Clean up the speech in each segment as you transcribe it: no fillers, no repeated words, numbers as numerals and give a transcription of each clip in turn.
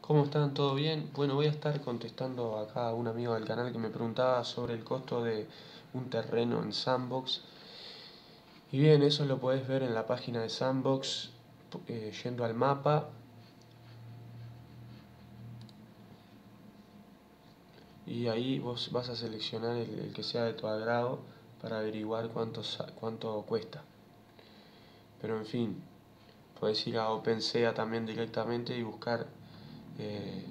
¿Cómo están? ¿Todo bien? Bueno, voy a estar contestando acá a un amigo del canal que me preguntaba sobre el costo de un terreno en Sandbox. Y bien, eso lo podés ver en la página de Sandbox, yendo al mapa. Y ahí vos vas a seleccionar el que sea de tu agrado para averiguar cuánto cuesta. Pero en fin, podés ir a OpenSea también directamente y buscar eh,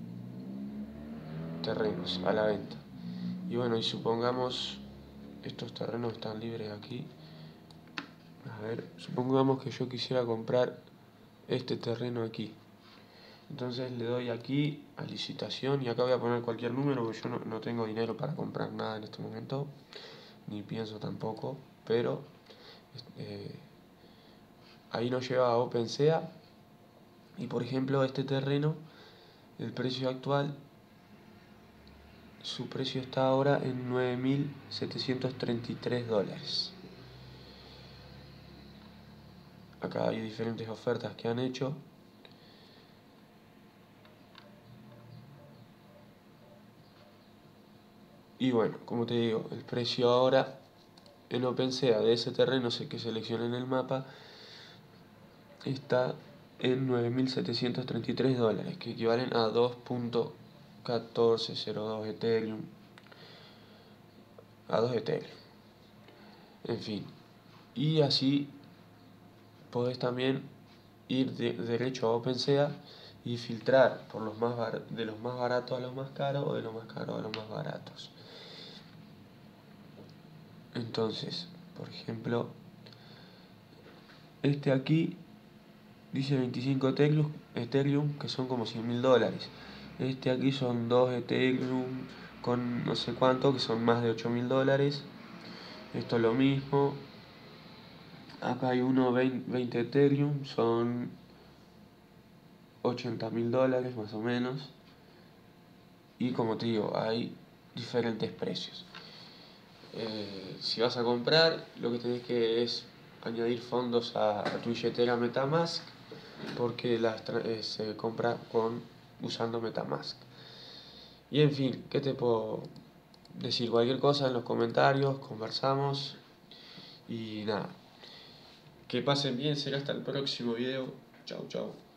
terrenos a la venta. Y bueno, y supongamos estos terrenos están libres aquí. A ver, supongamos que yo quisiera comprar este terreno aquí. Entonces le doy aquí a licitación y acá voy a poner cualquier número porque yo no tengo dinero para comprar nada en este momento, ni pienso tampoco, pero eh, ahí nos lleva a OpenSea y por ejemplo este terreno, el precio actual, su precio está ahora en $9.733. Acá hay diferentes ofertas que han hecho. Y bueno, como te digo, el precio ahora en OpenSea de ese terreno que seleccioné en el mapa está en $9.733, que equivalen a 2.1402 Ethereum. A 2 Ethereum. En fin. Y así podés también ir derecho a OpenSea y filtrar por de los más baratos a los más caros o de los más caros a los más baratos. Entonces, por ejemplo, este aquí dice 25 Ethereum, que son como $100.000. Este aquí son 2 Ethereum con no sé cuánto, que son más de $8.000. Esto es lo mismo. Acá hay uno 20 Ethereum, son $80.000 más o menos. Y como te digo, hay diferentes precios. Si vas a comprar, lo que tenés que es añadir fondos a tu billetera MetaMask, porque se compra usando MetaMask. Y en fin, ¿qué te puedo decir? Cualquier cosa en los comentarios, conversamos y nada. Que pasen bien, será hasta el próximo video. Chau, chau.